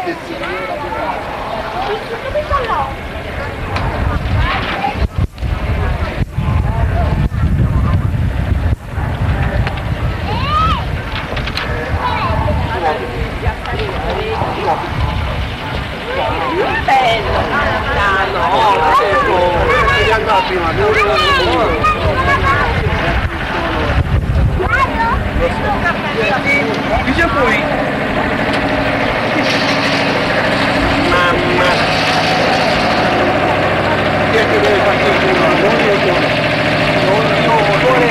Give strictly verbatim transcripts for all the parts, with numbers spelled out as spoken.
Dice poi mamma chi è che deve fare il turno? Non io non io odore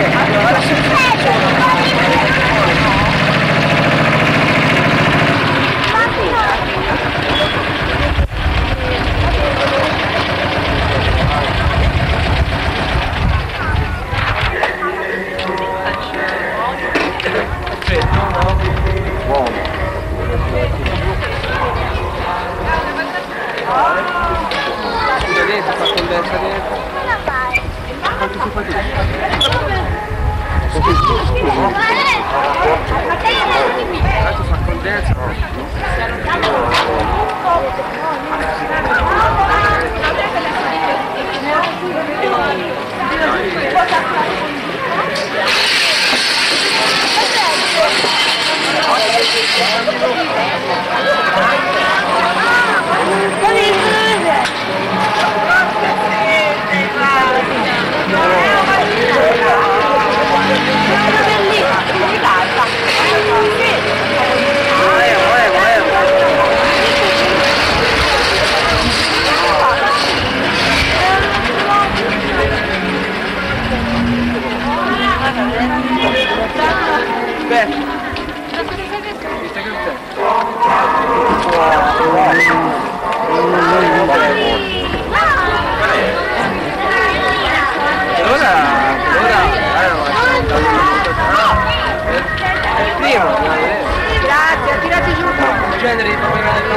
grazie, tirati giù genere di problema del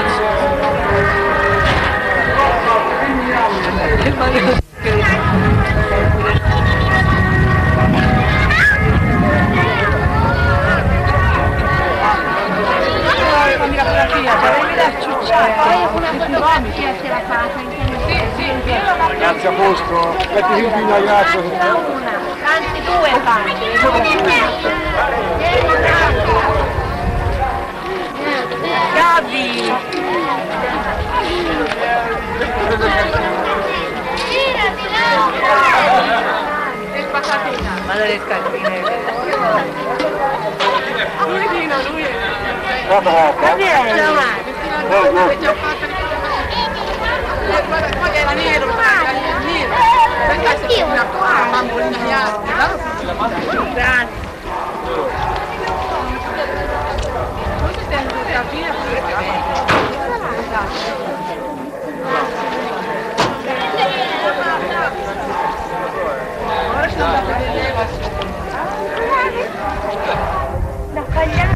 cazzo. Fammi la fotografia, vorrei da ciucciare. Poi una fotografia se la fa, sì, sì, ragazzi a posto, metti più una grazia. Anzi due fa. Gabi! Ma le scarpine. Lui lui è. Guarda, guarda. Poi era nero, nero. Perché sei una qua, bambolina di altri. Grazie. Forse stai in fotografia ora ci andate a vedere la faglia.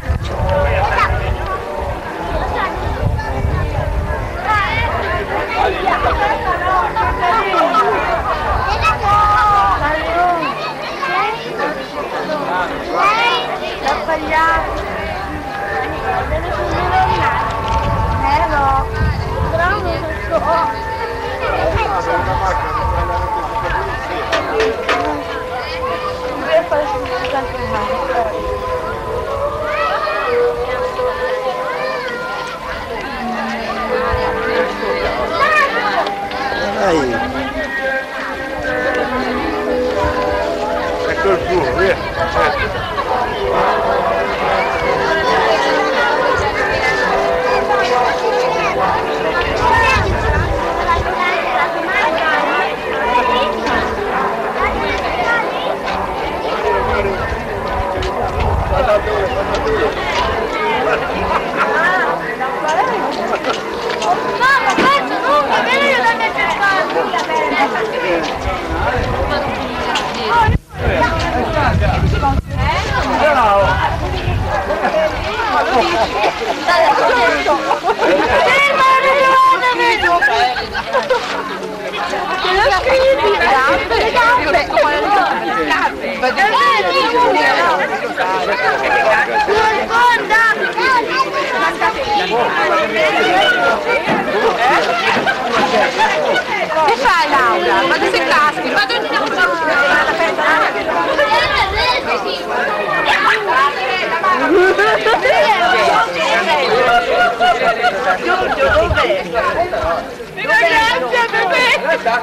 La faglia. Vero.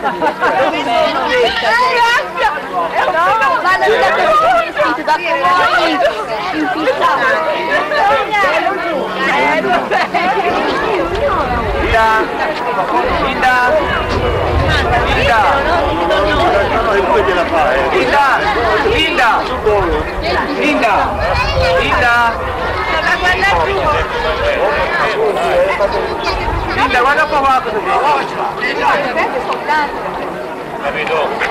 Linda! Linda! Linda! Linda, guarda un po' qua cosa dici. La vedo.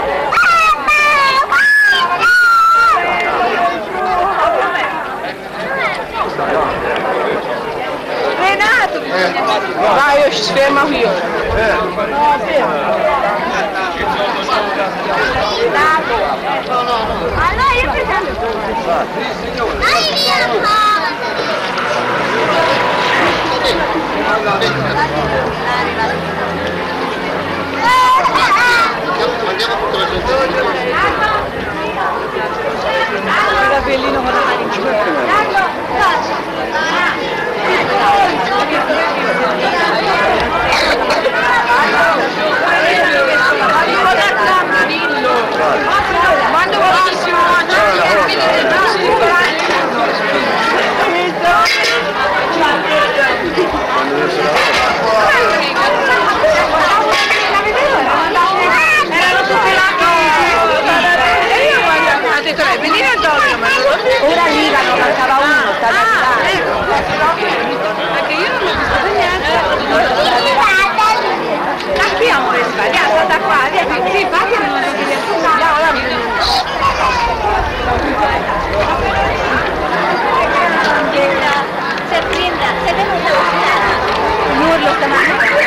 Renato! Vai, io ci fermo qui. Allora io presento. Dai via! Andiamo a tutte le gente. Era bellino con la mano in giù. Quando buonissimo! Ora arrivano, mancava uno, sta Perché io non ho visto niente. Da qui amore sbagliata, da qua, via, sì, infatti non è Serpinda, sei venuta a l'urlo stamattina.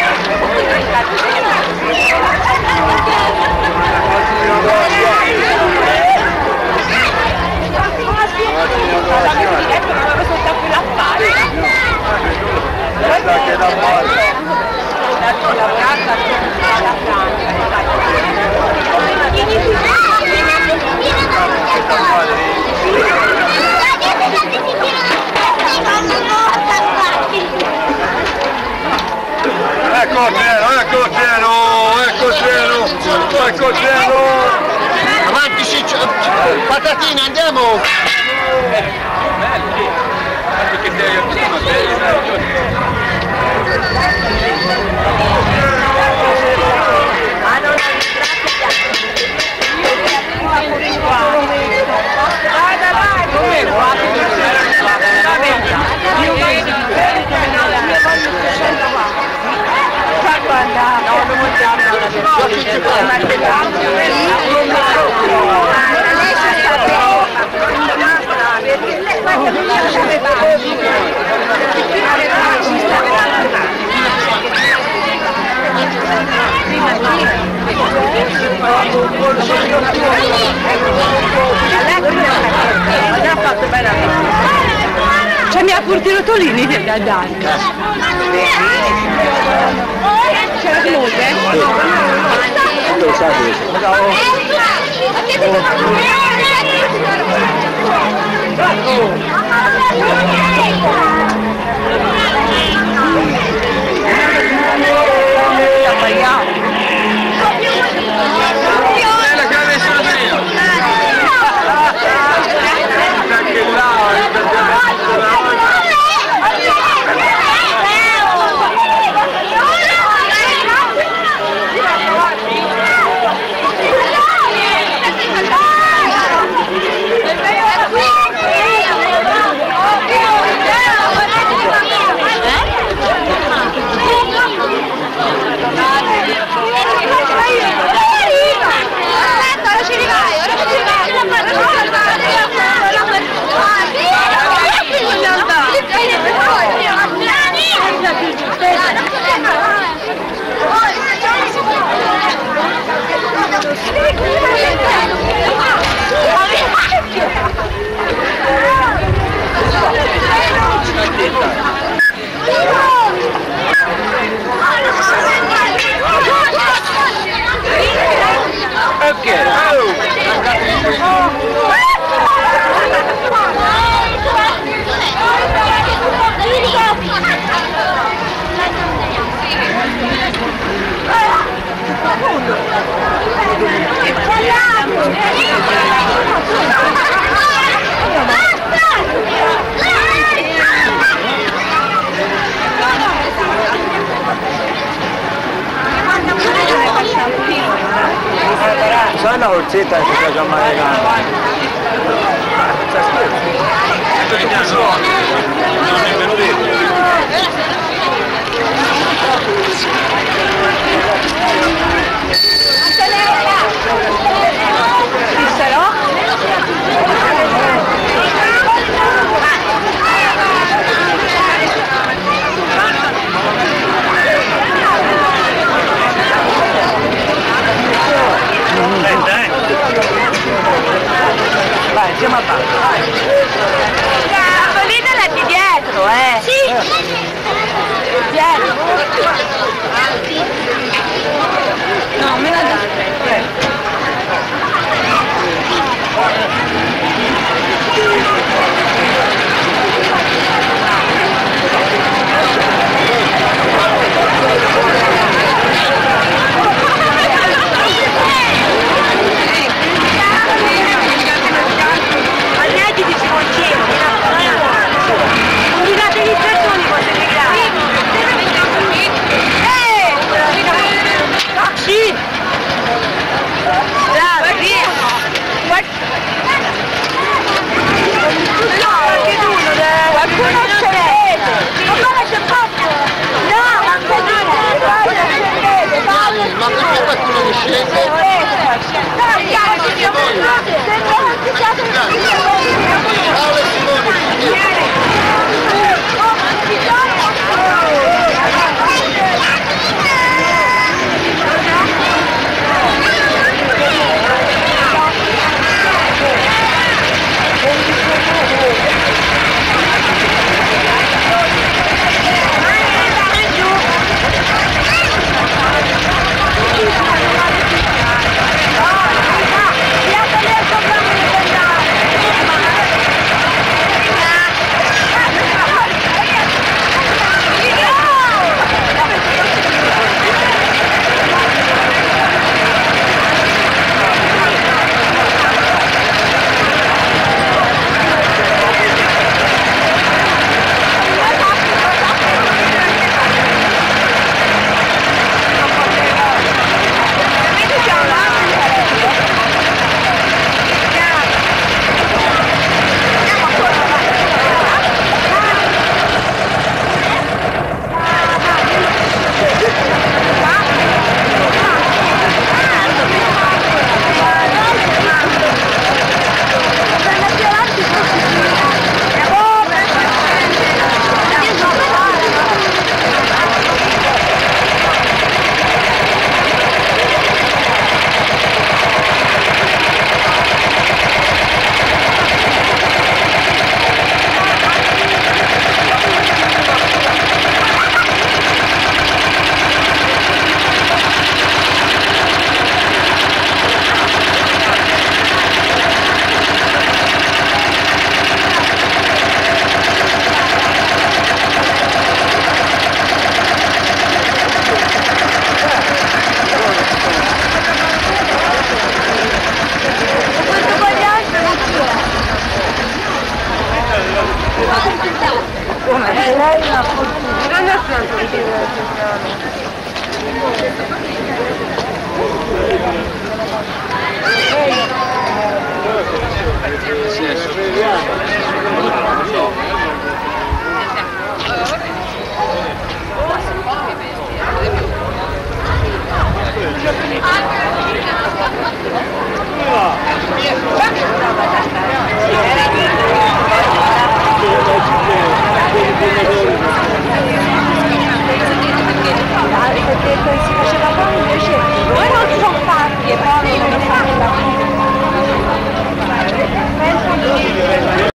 Ecco Geno, ecco Geno, ecco Geno, ecco Geno. Avanti Ciccio, patatina, andiamo. C'è mia pure i rotolini da dare. C'è la moglie? Lo sai. Oh, sai la orzetta che si chiama americana? Non nemmeno vero. Vai, insieme a te. La bevita è di dietro, eh? Sì. Dietro. No, me la dà. Ma perché qualcuno mi scende? Paolo e Simone, Thank you.